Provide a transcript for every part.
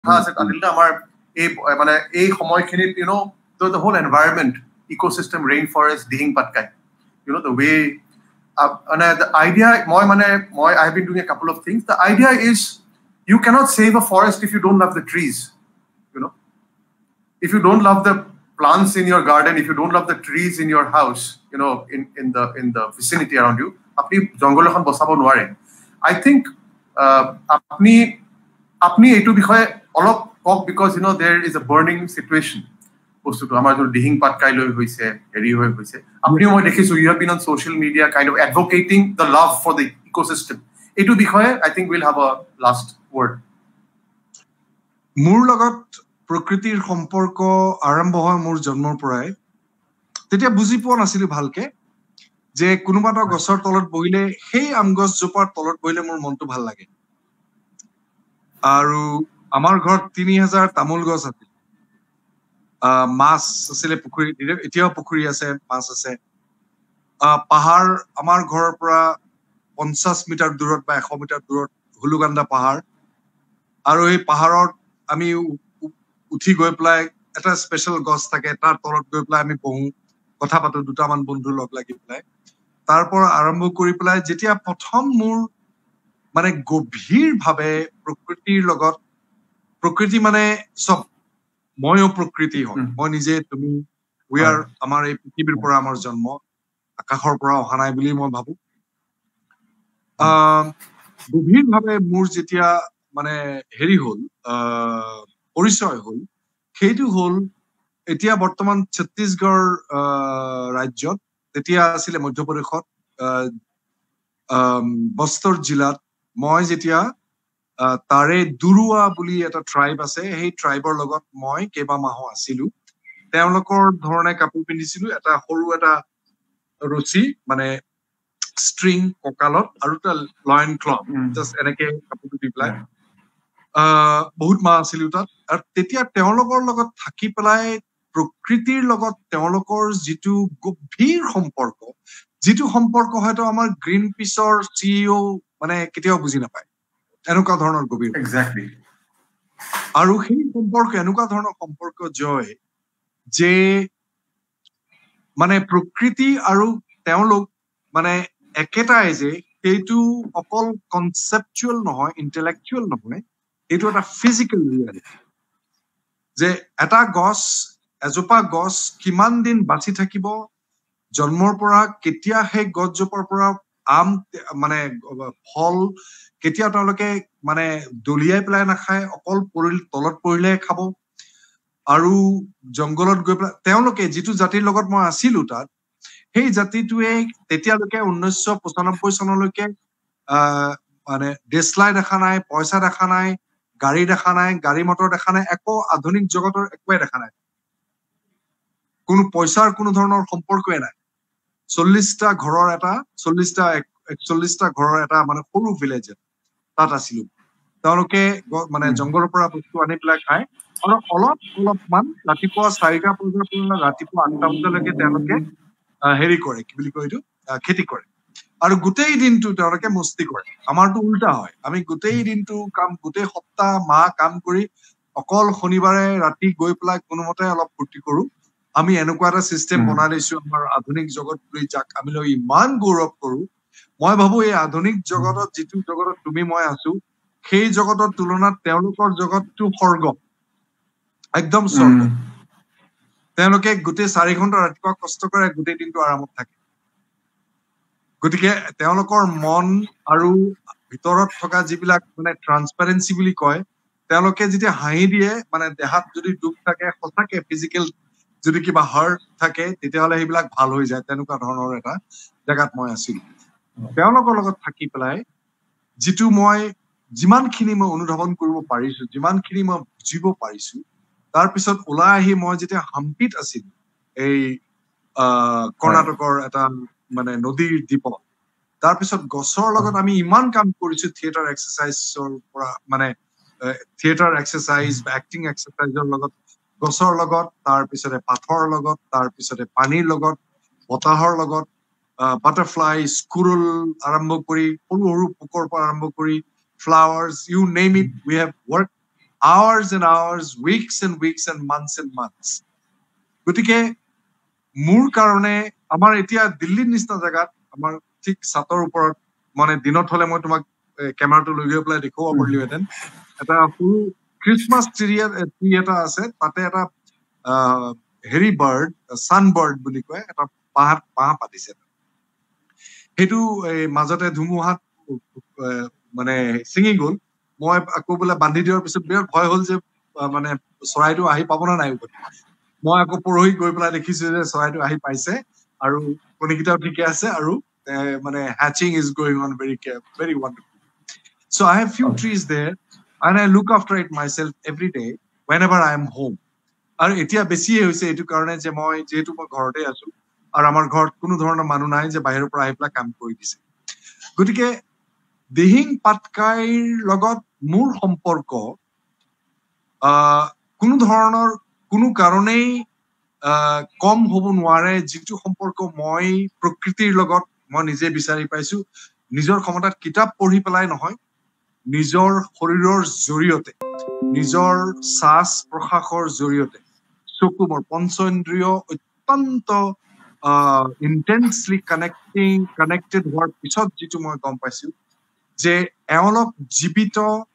আছে Adil আমাৰ এই মানে এই সময়খিনিত the whole environment ecosystem rainforest digging patkai the way the idea I have been doing a couple of things. The idea is you cannot save a forest if you don't love the trees. If you don't love the plants in your garden, if you don't love the trees in your house, in the vicinity around you, apni jongol ekhon bosabo nware. I think apni etu bikhoye olop kok because there is a burning situation. Bostuto amar jo digging patkai loi hoise eri hoy hoise. Apni moi dekhisu you have been on social media kind of advocating the love for the ecosystem. Etu bikhoye I think we'll have a last word. Mur logot প্রকৃতির সম্পর্ক আরম্ভ হয় মোর জন্মৰ পৰাই তেতিয়া বুজি পোৱা নাছিলো ভালকে যে কোনোবাটা গছৰ তলত বহিলে সেই আম গছ জোপাৰ তলত বহিলে মোৰ মনটো ভাল লাগে আৰু আমাৰ ঘৰত 3000 তামোল গছ আছিল মাছ আছিল পুখুৰী এতিয়াও পুখুৰী আছে মাছ আছে পাহাৰ আমাৰ ঘৰৰ পৰা 50 মিটাৰ দূৰত বা 100 মিটাৰ দূৰত হুলুগান্দা পাহাৰ আৰু এই পাহাৰত আমি উঠি গৈ প্লাই এটা স্পেশাল গছ থাকে তাৰ তলত গৈ প্লাই আমি বহু কথা পাতো দুটামান বন্ধু লগ লাগি প্লাই তারপর আরম্ভ কৰি প্লাই যেতিয়া প্ৰথম মোৰ মানে গভীৰ ভাবে প্ৰকৃতিৰ লগত প্ৰকৃতি মানে সব ময়ো প্ৰকৃতি হয় মই নিজে তুমি উই আৰ আমাৰ এই পৃথিৱীৰ পৰা আমাৰ জন্ম আকাশৰ পৰা অহা নাই বুলি মই ভাবো গভীৰ ভাবে মোৰ যেতিয়া মানে হেৰি হল পৰিচয় হল সেইটো হল এতিয়া বৰ্তমান ছত্তীশগড় ৰাজ্যত তেতিয়া আছিল মধ্যপ্ৰদেশত বস্তৰ জিলাত মই যেতিয়া তাৰে দুৰুৱা বুলি এটা ট্ৰাইব আছে সেই ট্ৰাইবৰ লগত মই কেবা মাহ আছিলো তেওঁলোকৰ ধৰণে কাপোৰ পিন্ধিছিলো এটা সৰু এটা ৰছী মানে string ককালত আৰু এটা লয়ন ক্লথ জাস্ট এনেকে কাপোৰটো দি প্লাই বহুত মাহ আছিলো তাত আৰু তেতিয়া তেওঁলোকৰ লগত থাকি পেলাই প্ৰকৃতিৰ লগত তেওঁলোকৰ যিটো গভীৰ সম্পৰ্ক হয়তো আমাৰ গ্ৰীণ পিছৰ সিইও মানে কেতিয়াও বুজি নাপায় এনেকুৱা ধৰণৰ গভীৰ এক্স্যাক্টলি আৰু সেই সম্পৰ্ক এনেকুৱা ধৰণৰ সম্পৰ্ক জয় যে মানে প্ৰকৃতি আৰু তেওঁলোক মানে একেটাই যে সেইটো অকল কনসেপচুয়াল নহয় ইন্টেলেকচুয়াল নহয় এইটো এটা ফিজিক্যাল ৰিয়েলিটি যে এটা গছ এজোপা গছ কিমান দিন বাঁচি থাকিব জন্মৰ পৰা কেতিয়া সেই গছজোপাৰ পৰা আম মানে ফল কেতিয়া তেওঁলোকে মানে দলিয়াই পেলাই নাখায় অকল তলত পৰিলে খাব আৰু জংগলত গৈ পেলাই তেওঁলোকে যিটো জাতিৰ লগত মই আছিলো তাত সেই জাতিটোৱে তেতিয়ালৈকে 1995 চনলৈকে মানে দেশলাই দেখা নাই পইচা দেখা নাই গাড়ী দেখা নাই গাড়ী মটৰ দেখা নাই একো আধুনিক জগতৰ একোৱে দেখা নাই কোনো পইচাৰ কোনো ধৰণৰ সম্পৰ্কই নাই 40টা ঘৰৰ এটা 41টা ঘৰৰ এটা মানে সৰু ভিলেজ তাত আছিল তেওঁলোকে মানে জংগলৰ পৰা বস্তু আনি পেলাই খায় আৰু অলপমান ৰাতিপুৱা 4টা বজাৰ পৰা ৰাতিপুৱা 8টা বজালৈকে তেওঁলোকে হেৰি কৰে কি বুলি কয় এইটো খেতি কৰে আৰু গোটেই দিনটো তেওঁলোকে মস্তি কৰে আমাৰটো উল্টা হয় আমি গোটেই দিনটো কাম গোটেই সপ্তাহ মাহ কাম কৰি অকল শনিবাৰে ৰাতি গৈ পেলাই কোনোমতে অলপ ফূৰ্তি কৰো আমি এনেকুৱা এটা সিস্টেম বনাই লৈছো আমাৰ আধুনিক জগত বুলি যাক আমি লৈ ইমান গৌৰৱ কৰো মই ভাবো এই আধুনিক জগতত যিটো জগতত তুমি মই আছো সেই জগতৰ তুলনাত তেওঁলোকৰ জগতটো স্বৰ্গ একদম স্বৰ্গ তেওঁলোকে গোটেই 4 ঘণ্টা ৰাতিপুৱা কষ্ট কৰে গোটেই দিনটো আৰামত থাকে গতিকে তেওঁলোকৰ মন আৰু ভিতৰত থকা যিবিলাক মানে ট্ৰান্সপাৰেন্সি বুলি কয় তেওঁলোকে যেতিয়া হাঁহি দিয়ে মানে দেহাত যদি দুখ থাকে সঁচাকে ফিজিক্যাল যদি কিবা হাৰ্ট থাকে তেতিয়াহলে সেইবিলাক ভাল হৈ যায় তেনেকুৱা ধৰণৰ এটা জায়গাত মই আছিলো তেওঁলোকৰ লগত থাকি পেলাই যিটো মই যিমানখিনি মই অনুধাৱন কৰিব পাৰিছো যিমানখিনি মই বুজিব পাৰিছো তাৰ পিছত ওলাই আহি মই যেতিয়া হাম্পিত আছিল এই কৰ্ণাটকৰ এটা মানে নদীৰ দ্বীপত তাৰ পিছত গছৰ লগত আমি ইমান কাম কৰিছো থিয়েটাৰ এক্সাৰসাইজৰ পৰা মানে থিয়েটাৰ এক্সাৰসাইজ বা এক্টিং এক্সাৰসাইজৰ লগত গছৰ লগত তাৰ পিছতে পাথৰ লগত তাৰ পিছতে পানীৰ লগত বতাহৰ লগত বাটাৰফ্লাই স্কুৰল আৰম্ভ কৰি সৰু সৰু পোকৰ পৰা আৰম্ভ কৰি flowers you name it we have worked hours and hours, weeks and months. গতিকে মোৰ কাৰণে আমাৰ এতিয়া দিল্লীৰ নিচিনা জায়গাত আমাৰ ঠিক ছাতৰ ওপৰত মানে দিনত হলে মই তোমাক কেমেৰাটো লৈ গৈ পেলাই দেখুৱাব পাৰিলোহেঁতেন এটা সৰু ক্ৰিছমাছ ট্ৰি এটা আছে তাতে এটা হেৰি বাৰ্ড সানবাৰ্ড বুলি কয় এটা বাঁহ পাতিছে সেইটো মাজতে ধুমুহাত মানে ছিঙি গ'ল মই আকৌ বোলে বান্ধি দিয়াৰ পিছত বিৰাট ভয় হ'ল যে মানে চৰাইটো আহি পাব না নাই মই আকৌ পৰহি গৈ পেলাই দেখিছো যে চৰাইটো আহি পাইছে আৰু কণীকেইটাও ঠিকে আছে আৰু মানে hatching is going on very wonderful. So I have few trees there and I look after it myself every day whenever I am home. আৰু এতিয়া বেছি হৈছে এইটো কাৰণে যে মই যেহেতু মই ঘৰতে আছো আৰু আমাৰ ঘৰত কোনো ধৰণৰ মানুহ নাই যে বাহিৰৰ পৰা আহি পেলাই কাম কৰি দিছে গতিকে দিহিং পাটকাইৰ লগত মোৰ সম্পৰ্ক কোনো ধৰণৰ কোনো কাৰণেই কম হ'ব নোৱাৰে যিটো সম্পৰ্ক মই প্ৰকৃতিৰ লগত মই নিজে বিচাৰি পাইছো নিজৰ ক্ষমতাত কিতাপ পঢ়ি পেলাই নহয় নিজৰ শৰীৰৰ জৰিয়তে নিজৰ শ্বাস প্ৰশ্বাসৰ জৰিয়তে চকু মোৰ পঞ্চেন্দ্ৰিয় অত্যন্ত ইন্টেন্সলি কানেক্টেড হোৱাৰ পিছত যিটো মই গম পাইছো যে এওঁলোক জীৱিত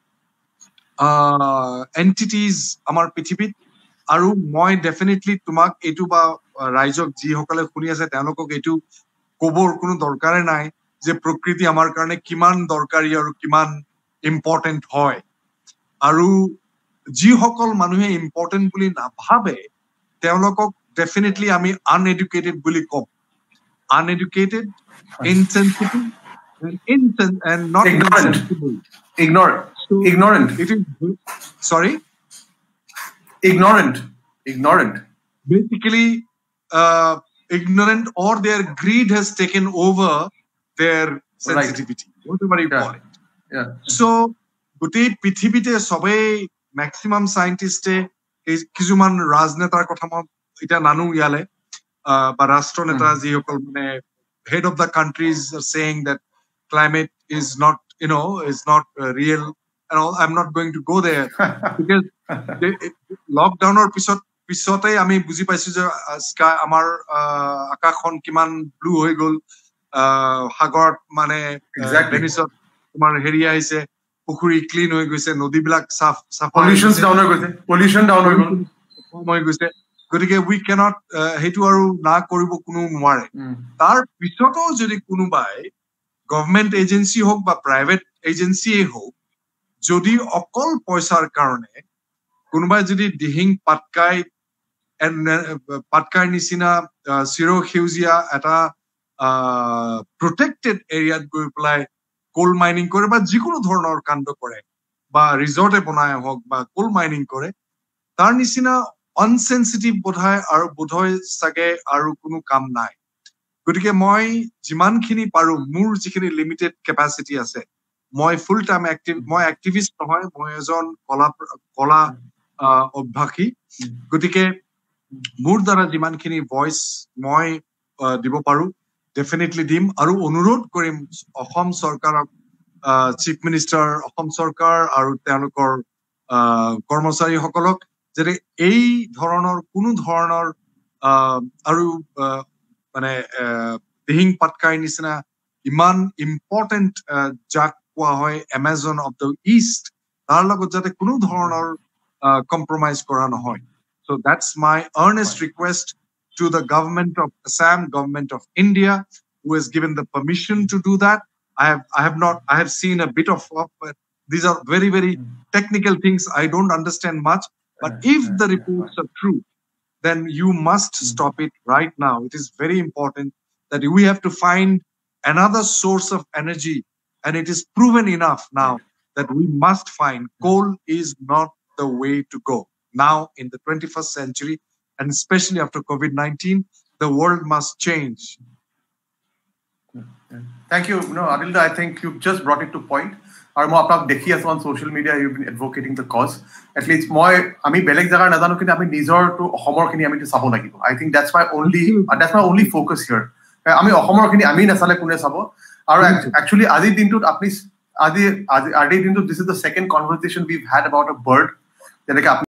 এন্টিটিজ আমাৰ পৃথিৱীত আৰু মই ডেফিনেটলি তোমাক এইটো বা ৰাইজক যিসকলে শুনি আছে তেওঁলোকক এইটো কবৰ কোনো দৰকাৰে নাই যে প্ৰকৃতি আমাৰ কাৰণে কিমান দৰকাৰী আৰু কিমান ইম্পৰ্টেণ্ট হয় আৰু যিসকল মানুহে ইম্পৰ্টেণ্ট বুলি নাভাবে তেওঁলোকক ডেফিনেটলি আমি আনএডুকেটেড বুলি কম uneducated insensitive and not insensible ignorant it is sorry ignorant basically ignorant or their greed has taken over their sensitivity whatever you call it so গোটেই পৃথিৱীতে সবেই ম্যাক্সিমাম সায়েন্টিস্টে কিছুমান ৰাজনেতাৰ কথা মই এটা নানু ইয়ালে বা ৰাষ্ট্ৰনেতা যিসকল মানে head of the countries are saying that climate is not is not real and all. I'm not going to go there because lockdown or পিছতে আমি বুজি পাইছো যে স্কাই আমাৰ আকাশখন কিমান ব্লু হৈ গ'ল সাগৰত মানে ভেনিছত তোমাৰ হেৰি আহিছে পুখুৰী ক্লিন হৈ গৈছে নদীবিলাক সাফ পলিউশন ডাউন হৈ গৈছে গতিকে উই কেনট সেইটো আৰু না কৰিব কোনো নোৱাৰে তাৰ পিছতো যদি কোনোবাই গভৰ্ণমেণ্ট এজেন্সি হওক বা প্ৰাইভেট এজেন্সিয়ে হওক যদি অকল পইচাৰ কাৰণে কোনোবাই যদি দিহিং পাটকাইৰ নিচিনা চিৰসেউজীয়া এটা প্ৰটেক্টেড এৰিয়াত গৈ পেলাই কোল মাইনিং কৰে বা যিকোনো ধৰণৰ কাণ্ড কৰে বা ৰিজৰ্টে বনাই হওক বা কোল মাইনিং কৰে তাৰ নিচিনা অনসেনসিটিভ বোধহয় চাগে আৰু কোনো কাম নাই গতিকে মই যিমানখিনি পাৰো মোৰ যিখিনি লিমিটেড কেপাচিটি আছে মই ফুল টাইম মই এক্টিভিষ্ট নহয় মই এজন কলা অভ্যাসী গতিকে মোৰ দ্বাৰা যিমানখিনি ভইচ মই দিব পাৰো ডেফিনেটলি দিম আৰু অনুৰোধ কৰিম অসম চৰকাৰক চিফ মিনিষ্টাৰ অসম চৰকাৰ আৰু তেওঁলোকৰ কৰ্মচাৰীসকলক যে এই ধৰণৰ কোনো ধৰণৰ আৰু মানে দিহিং পাটকাইৰ নিচিনা ইমান ইম্পৰ্টেণ্ট যাক কোৱা হয় এমাজন অফ দ্য ইষ্ট তাৰ লগত যাতে কোনো ধৰণৰ কম্প্ৰমাইজ কৰা নহয় so that's my earnest request to the government of Assam government of India who has given the permission to do that I have seen a bit of these are very very technical things I don't understand much but if the reports are true then you must stop it right now it is very important that we have to find another source of energy and it is proven enough now that we must find coal is not the way to go now in the 21st century and especially after COVID-19 the world must change. Thank you. Adil, I think you've just brought it to point. আৰু মই আপোনাক দেখি আছো on social media you been advocating the cause at least আমি বেলেগ জেগাৰ নাজানো কিন্তু আমি নিজৰটো অসমৰখিনি আমি চাব লাগিব I think that's my only focus here আমি অসমৰখিনি আমি নাচালে কোনে চাব আৰু একচুৱেলি আজিৰ দিনটোত আপুনি আজিৰ দিনটোত this is the second conversation we've had about a bird যেনেকৈ